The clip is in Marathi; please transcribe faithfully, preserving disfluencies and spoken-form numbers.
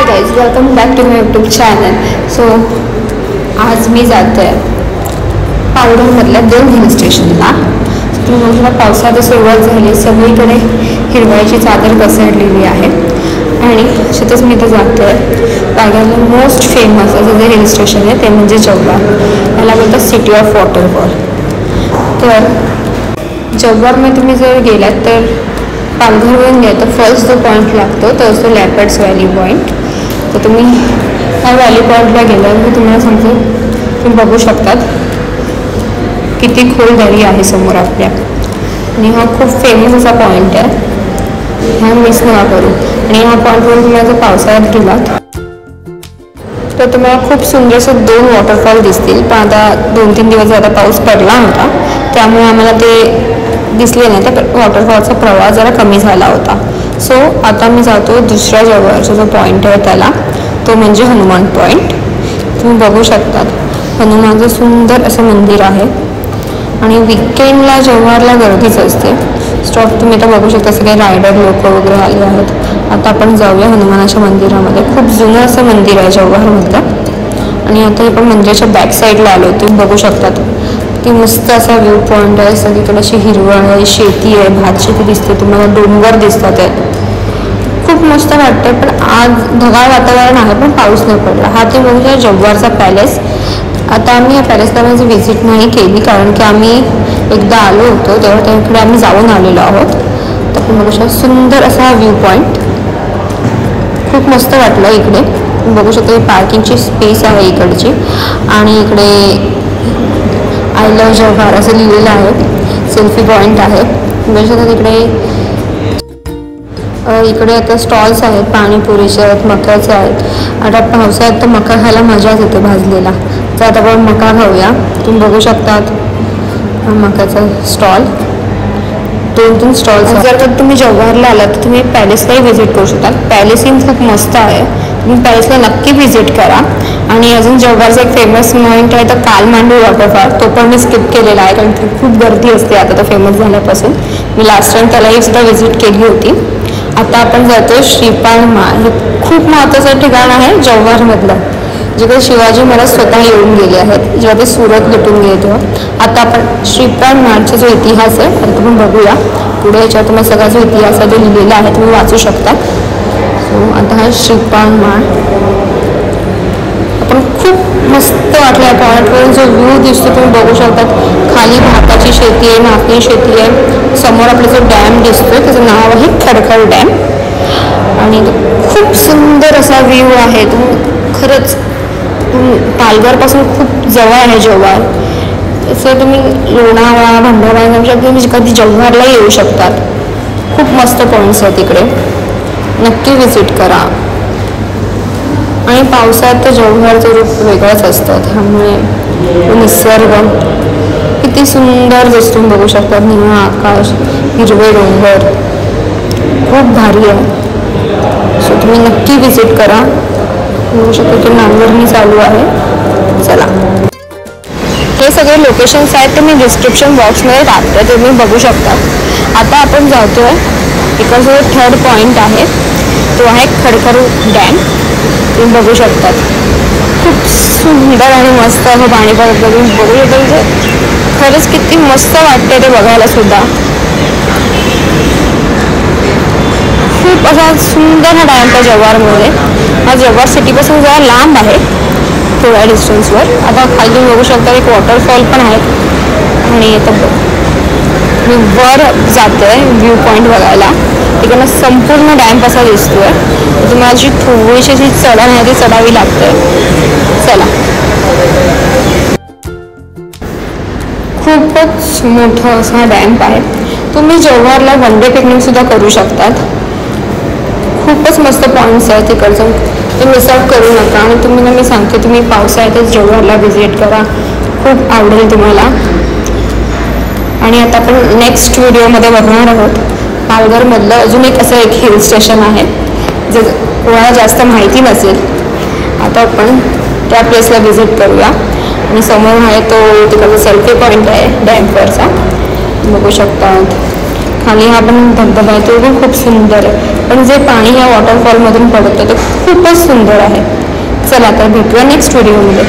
Guys, welcome back to my YouTube channel. So आज मी जाते पालघरमधल्या दोन हिल स्टेशनला. तुम्ही बघू शकता पावसाळ्यात सुरुवात झाली, सगळीकडे हिरवाईची चादर पसरलेली आहे आणि अशातच मी इथं जाते आहे. पालघरला मोस्ट फेमस असं जे हिल स्टेशन आहे ते म्हणजे जव्हार. याला बोलतात सिटी ऑफ वॉटरफॉल. तर जव्हारमध्ये तुम्ही जर गेलात तर पालघरवरून गेला तर फर्स्ट जो पॉईंट लागतो तो असतो लॅपर्ड्स व्हॅली पॉईंट. तर तुम्ही ह्या व्हॅली पॉईंटला गेल्यावर मी तुम्हाला सांगतो, तुम्ही बघू शकतात किती खोल दरी आहे समोर आपल्या. आणि हा खूप फेमस असा पॉईंट आहे, हा मिस नका करू. आणि ह्या पॉईंटवरून तुम्ही जर पावसाळ्यात गेलात तर तुम्हाला खूप सुंदर असं दोन वॉटरफॉल दिसतील. पण आता दोन तीन दिवस आता पाऊस पडला होता त्यामुळे आम्हाला ते दिसले नाही, तर वॉटरफॉलचा प्रवाह जरा कमी झाला होता. सो आता मी जातो दुसऱ्या जवळचा जो पॉईंट आहे त्याला, तो म्हणजे हनुमान पॉईंट. तुम्ही बघू शकतात हनुमानचं सुंदर असं मंदिर आहे आणि विकेंडला जव्हारला गर्दीच असते. स्टॉप तुम्ही आता बघू शकता, सगळे रायडर लोक वगैरे आले आहेत. आता आपण जाऊया हनुमानाच्या मंदिरामध्ये. खूप जुनं असं मंदिर आहे जव्हारमधलं. आणि आता आपण मंदिराच्या बॅक साईडला आलो, तुम्ही बघू शकतात की मस्त असा व्ह्यू पॉईंट आहे. सगळीकडे अशी हिरवळ आहे, शेती आहे, भात शेती दिसते, तुम्हाला डोंगर दिसतात आहेत. खूप मस्त वाटतंय. पण आज ढगाळ वातावरण आहे पण पाऊस नाही पडला. हा ते बघूया जव्हारचा पॅलेस. आता आम्ही या पॅलेसला माझी व्हिजिट नाही केली कारण की आम्ही एकदा आलो होतो तेव्हा त्याकडे आम्ही जाऊन आलेलो आहोत. तर आपण बघू शकतो सुंदर असा हा व्ह्यू पॉईंट, खूप मस्त वाटलं. इकडे बघू शकतो पार्किंगची स्पेस आहे इकडची आणि इकडे आय लव्ह जव्हार असं लिहिलेलं आहे. सेल्फी पॉईंट आहे. बघू शकता इकडे इकडे आता स्टॉल्स आहेत, पाणीपुरीचे आहेत, मक्याचे आहेत. आता पावसाळ्यात तर मका खायला मजाच येते भाजलेला. तर आता आपण मका खाऊया. तुम्ही बघू शकतात मकाचा स्टॉल, दोन तीन स्टॉल्स. जर का तुम्ही जव्हारला आलात तर तुम्ही पॅलेसलाही व्हिजिट करू शकता. पॅलेस ही खूप मस्त आहे, तुम्ही पॅलेसला नक्की व्हिजिट करा. आणि अजून जव्हारचा एक फेमस पॉईंट आहे तर कालमांडू वॉटरफॉल, तो पण मी स्किप केलेला आहे कारण की खूप गर्दी असते आता तो फेमस झाल्यापासून. मी लास्ट टाइम त्यालाही सुद्धा व्हिजिट केली होती. आता आपण जातो श्रीपाल माळ. हे खूप महत्त्वाचं ठिकाण आहे जव्हारमधलं, जिकडे शिवाजी महाराज स्वतः येऊन गेले आहेत जेव्हा ते सुरत लुटून गेले तेव्हा. आता आपण श्रीपाल माळचा जो इतिहास आहे आता तुम्ही बघूया. पुढे याच्यावर तुम्हाला सगळा जो इतिहास आहे तो लिहिलेला आहे, तुम्ही वाचू शकता. सो आता हा श्रीपाल माळ. आपण खूप मस्त वाटलं या पॉईंटवरून जो व्ह्यू दिसतो तुम्ही बघू शकतात. खाली भाताची शेती आहे, नाचणी शेती आहे. समोर आपला जो डॅम दिसतो त्याचं नाव आहे खडखड डॅम आणि खूप सुंदर असा व्ह्यू आहे. तो खरंच पालघरपासून खूप जवळ आहे जव्हार. तसं तुम्ही लोणावळा भंडारा जाऊ शकता, तुम्ही कधी जव्हारला येऊ शकतात. खूप मस्त पॉईंट्स आहेत तिकडे, नक्की व्हिजिट करा. आणि पावसाळ्यात तर जव्हारचं रूप वेगळंच असतं, त्यामुळे निसर्ग किती सुंदर दिसतो बघू शकता. निळा आकाश, हिरवे डोंगर, खूप भारी आहे. सो तुम्ही नक्की व्हिजिट करा. बघू शकता की नांगरणी चालू आहे. चला, हे सगळे लोकेशन्स आहेत ते मी डिस्क्रिप्शन बॉक्समध्ये टाकते, ते तुम्ही बघू शकता. आता आपण जातो आहे इकडचा जो थर्ड पॉईंट आहे तो आहे खडखड डॅम. तुम्ही बघू शकतात खूप सुंदर आणि मस्त असं पाणी पडत बघून बघू शकता. म्हणजे खरंच किती मस्त वाटते ते बघायला सुद्धा. खूप असा सुंदर हा डॅम आहे जव्हारमध्ये. हा जव्हार सिटीपासून जरा लांब आहे थोड्या डिस्टन्सवर. आता खाली तुम्ही बघू शकता एक वॉटरफॉल पण आहे. आणि आता मी वर जाते आहे व्ह्यू पॉईंट बघायला. तिकडनं संपूर्ण डॅम असा दिसतो आहे. तुम्हाला जी थोडीशी जी चढण आहे ती चढावी लागते. चला, खूपच मोठा असा डॅम्प आहे. तुम्ही जव्हारला वन डे पिकनिकसुद्धा करू शकतात. खूपच मस्त पॉईंट्स आहेत तिकडचं, ते मिस आउट करू नका. आणि तुम्ही ना मी सांगते तुम्ही पावसाळ्यातच जव्हारला व्हिजिट करा, खूप आवडेल तुम्हाला. आणि आता आपण नेक्स्ट व्हिडिओमध्ये बघणार आहोत पालघरमधलं अजून एक असं एक हिल स्टेशन आहे जे कोणाला जास्त माहिती नसेल. आता आपण त्या प्लेसला व्हिजिट करूया. आणि समोर आहे तो तिकडचा सेल्फी पॉईंट आहे डॅमवरचा, बघू शकतात. खाली हा पण धबधबा आहे तो पण खूप सुंदर आहे. पण जे पाणी या वॉटरफॉलमधून पडतं ते खूपच सुंदर आहे. चला तर भेटूया नेक्स्ट व्हिडिओमध्ये.